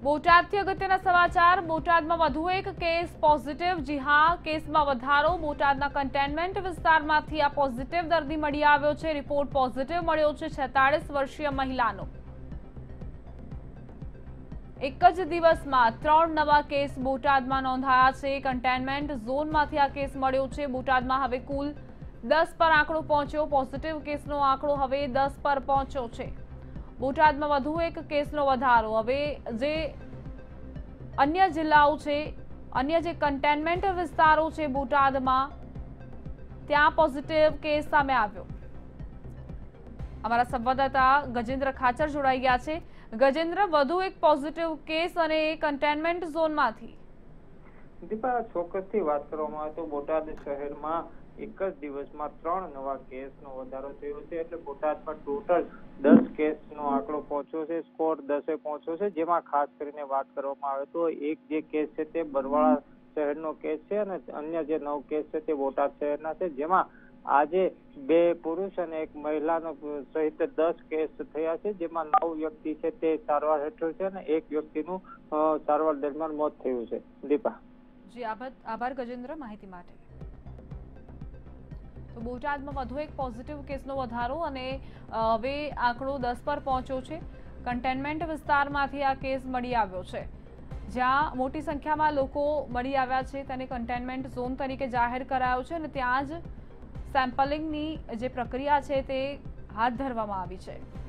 બોટાદથી અગત્યના સમાચાર। બોટાદમાં વધુ એક કેસ પોઝિટિવ। જી હા, કેસમાં વધારો। બોટાદના કન્ટેનમેન્ટ વિસ્તારમાંથી આ પોઝિટિવ દર્દી મળી આવ્યો છે। રિપોર્ટ પોઝિટિવ મળ્યો છે 46 વર્ષીય મહિલાનો। એક જ દિવસમાં 3 નવા કેસ બોટાદમાં નોંધાયા છે। કન્ટેનમેન્ટ ઝોનમાંથી આ કેસ મળ્યો છે। બોટાદમાં હવે કુલ 10 પર આંકડો પહોંચ્યો। પોઝિટિવ કેસનો આંકડો હવે 10 પર પહોંચ્યો છે। બોટાદમાં વધુ એક કેસનો વધારો। હવે જે અન્ય જિલ્લાઓ છે, અન્ય જે કન્ટેનમેન્ટ વિસ્તારો છે બોટાદમાં, ત્યાં પોઝિટિવ કેસ સામે આવ્યો। અમારા સંવાદદાતા ગજેન્દ્ર ખાચર જોડાઈ ગયા છે। ગજેન્દ્ર, વધુ એક પોઝિટિવ કેસ અને કન્ટેનમેન્ટ ઝોનમાંથી। દીપા, ચોક્કસથી વાત કરવામાં આવે તો બોટાદ શહેરમાં એક જ દિવસમાં 3 નવા કેસનો વધારો થયો છે। એટલે બોટાદમાં ટોટલ 10 કેસનો આંકડો પહોંચ્યો છે। સ્કોર 10એ પહોંચ્યો છે, જેમાં ખાસ કરીને વાત કરવામાં આવે તો એક જે કેસ છે તે બરવાળા શહેરનો કેસ છે અને અન્ય જે 9 કેસ છે તે બોટાદ શહેરના છે, જેમાં આજે 2 પુરુષ અને 1 મહિલાનો સહિત 10 કેસ થયા છે, જેમાં 9 વ્યક્તિ છે તે સારવાર હેઠળ છે અને 1 વ્યક્તિનું સારવાર દરમિયાન મોત થયું છે। દીપા જી, આભાર ગજેન્દ્ર માહિતી માટે। તો બોટાદમાં વધુ એક પોઝિટિવ કેસનો વધારો અને હવે આંકડો 10 પર પહોંચ્યો છે। કન્ટેનમેન્ટ વિસ્તારમાંથી આ કેસ મળી આવ્યો છે, જ્યાં મોટી સંખ્યામાં લોકો મળી આવ્યા છે તેને કન્ટેનમેન્ટ ઝોન તરીકે જાહેર કરાયો છે અને ત્યાં જ સેમ્પલિંગની જે પ્રક્રિયા છે તે હાથ ધરવામાં આવી છે।